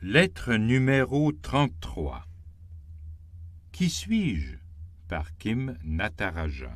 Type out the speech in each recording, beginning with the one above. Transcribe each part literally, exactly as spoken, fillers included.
Lettre numéro trente-trois. Qui suis-je? Par Kim Natarajan.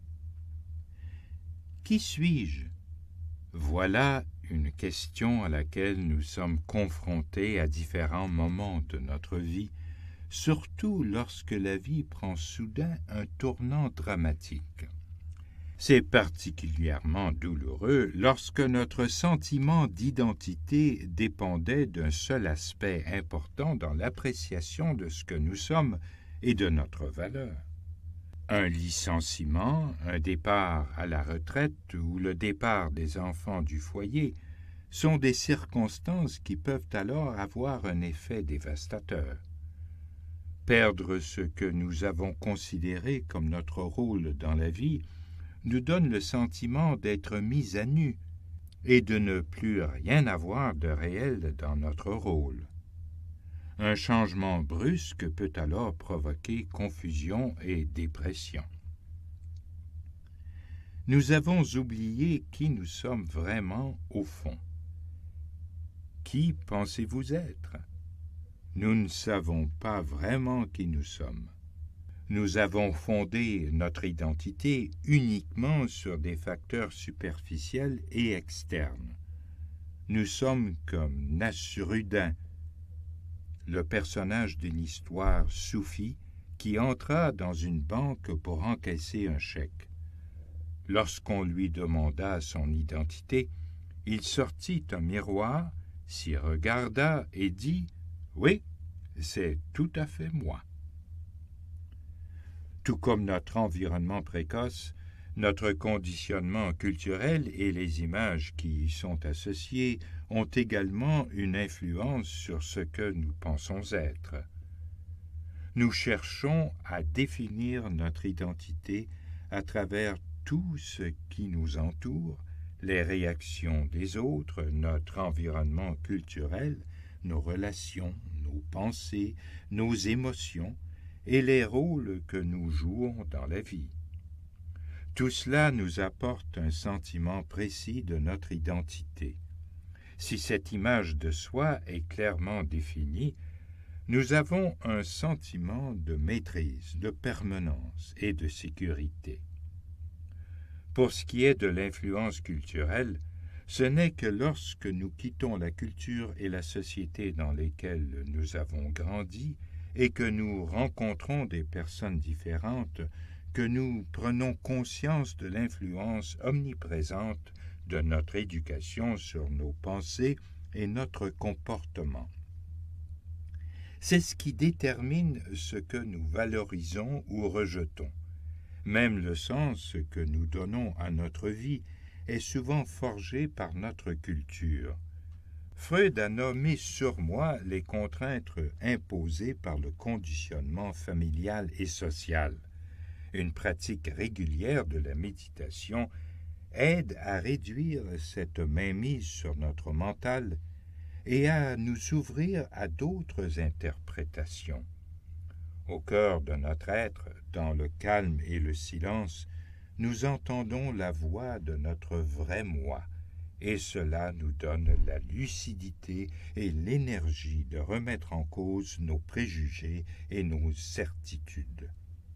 Qui suis-je? Voilà une question à laquelle nous sommes confrontés à différents moments de notre vie, surtout lorsque la vie prend soudain un tournant dramatique. C'est particulièrement douloureux lorsque notre sentiment d'identité dépendait d'un seul aspect important dans l'appréciation de ce que nous sommes et de notre valeur. Un licenciement, un départ à la retraite ou le départ des enfants du foyer sont des circonstances qui peuvent alors avoir un effet dévastateur. Perdre ce que nous avons considéré comme notre rôle dans la vie nous donne le sentiment d'être mis à nu et de ne plus rien avoir de réel dans notre rôle. Un changement brusque peut alors provoquer confusion et dépression. Nous avons oublié qui nous sommes vraiment au fond. Qui pensez-vous être? Nous ne savons pas vraiment qui nous sommes. Nous avons fondé notre identité uniquement sur des facteurs superficiels et externes. Nous sommes comme Nasruddin, le personnage d'une histoire soufie qui entra dans une banque pour encaisser un chèque. Lorsqu'on lui demanda son identité, il sortit un miroir, s'y regarda et dit « Oui, c'est tout à fait moi ». Tout comme notre environnement précoce, notre conditionnement culturel et les images qui y sont associées ont également une influence sur ce que nous pensons être. Nous cherchons à définir notre identité à travers tout ce qui nous entoure, les réactions des autres, notre environnement culturel, nos relations, nos pensées, nos émotions, et les rôles que nous jouons dans la vie. Tout cela nous apporte un sentiment précis de notre identité. Si cette image de soi est clairement définie, nous avons un sentiment de maîtrise, de permanence et de sécurité. Pour ce qui est de l'influence culturelle, ce n'est que lorsque nous quittons la culture et la société dans lesquelles nous avons grandi et que nous rencontrons des personnes différentes, que nous prenons conscience de l'influence omniprésente de notre éducation sur nos pensées et notre comportement. C'est ce qui détermine ce que nous valorisons ou rejetons. Même le sens que nous donnons à notre vie est souvent forgé par notre culture. Freud a nommé surmoi les contraintes imposées par le conditionnement familial et social. Une pratique régulière de la méditation aide à réduire cette mainmise sur notre mental et à nous ouvrir à d'autres interprétations. Au cœur de notre être, dans le calme et le silence, nous entendons la voix de notre vrai moi, et cela nous donne la lucidité et l'énergie de remettre en cause nos préjugés et nos certitudes.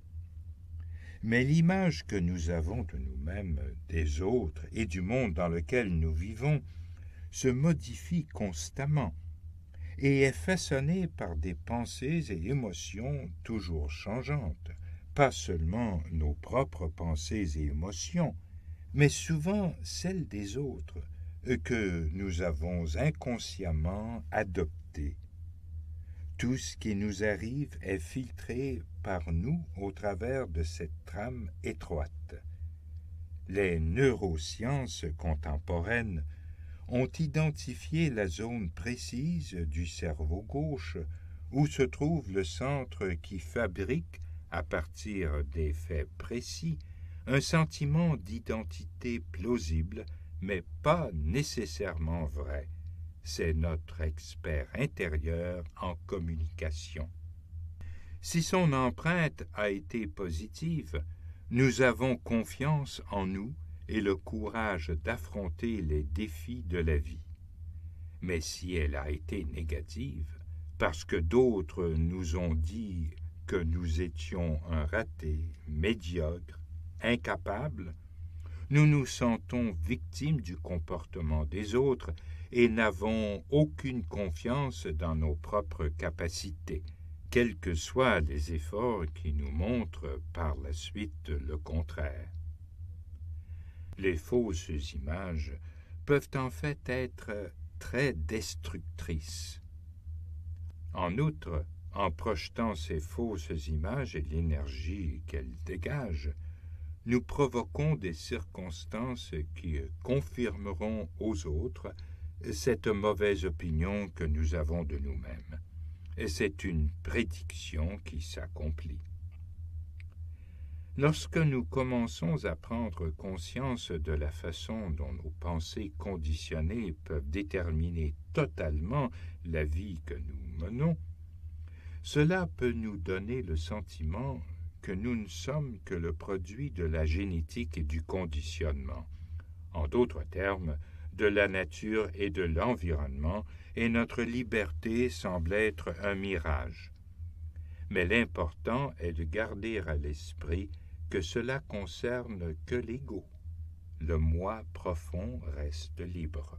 Mais l'image que nous avons de nous-mêmes, des autres et du monde dans lequel nous vivons se modifie constamment et est façonnée par des pensées et émotions toujours changeantes, pas seulement nos propres pensées et émotions, mais souvent celles des autres, que nous avons inconsciemment adoptées. Tout ce qui nous arrive est filtré par nous au travers de cette trame étroite. Les neurosciences contemporaines ont identifié la zone précise du cerveau gauche où se trouve le centre qui fabrique, à partir des faits précis, un sentiment d'identité plausible, mais pas nécessairement vrai. C'est notre expert intérieur en communication. Si son empreinte a été positive, nous avons confiance en nous et le courage d'affronter les défis de la vie. Mais si elle a été négative, parce que d'autres nous ont dit que nous étions un raté, médiocre, incapable, nous nous sentons victimes du comportement des autres et n'avons aucune confiance dans nos propres capacités, quels que soient les efforts qui nous montrent par la suite le contraire. Les fausses images peuvent en fait être très destructrices. En outre, en projetant ces fausses images et l'énergie qu'elles dégagent, nous provoquons des circonstances qui confirmeront aux autres cette mauvaise opinion que nous avons de nous-mêmes. Et c'est une prédiction qui s'accomplit. Lorsque nous commençons à prendre conscience de la façon dont nos pensées conditionnées peuvent déterminer totalement la vie que nous menons, cela peut nous donner le sentiment que nous ne sommes que le produit de la génétique et du conditionnement, en d'autres termes, de la nature et de l'environnement, et notre liberté semble être un mirage. Mais l'important est de garder à l'esprit que cela concerne que l'ego. Le moi profond reste libre.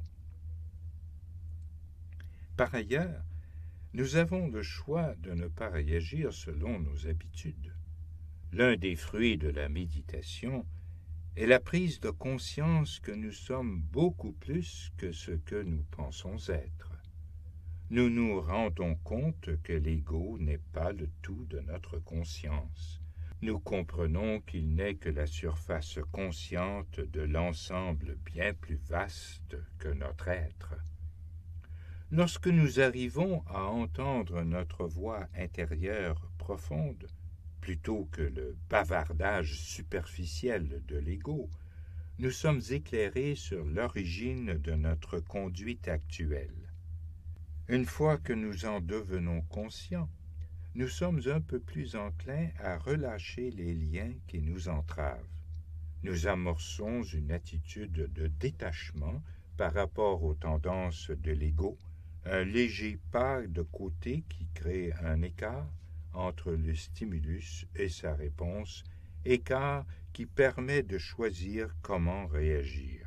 Par ailleurs, nous avons le choix de ne pas réagir selon nos habitudes. L'un des fruits de la méditation est la prise de conscience que nous sommes beaucoup plus que ce que nous pensons être. Nous nous rendons compte que l'ego n'est pas le tout de notre conscience. Nous comprenons qu'il n'est que la surface consciente de l'ensemble bien plus vaste que notre être. Lorsque nous arrivons à entendre notre voix intérieure profonde, plutôt que le bavardage superficiel de l'ego, nous sommes éclairés sur l'origine de notre conduite actuelle. Une fois que nous en devenons conscients, nous sommes un peu plus enclins à relâcher les liens qui nous entravent. Nous amorçons une attitude de détachement par rapport aux tendances de l'ego, un léger pas de côté qui crée un écart entre le stimulus et sa réponse, écart qui permet de choisir comment réagir.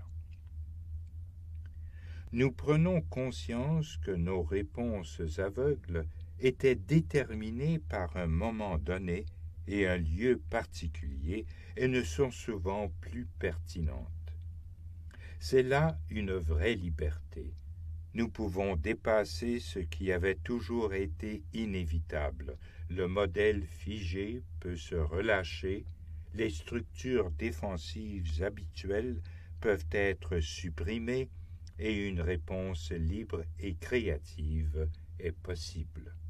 Nous prenons conscience que nos réponses aveugles étaient déterminées par un moment donné et un lieu particulier et ne sont souvent plus pertinentes. C'est là une vraie liberté. Nous pouvons dépasser ce qui avait toujours été inévitable. Le modèle figé peut se relâcher, les structures défensives habituelles peuvent être supprimées et une réponse libre et créative est possible.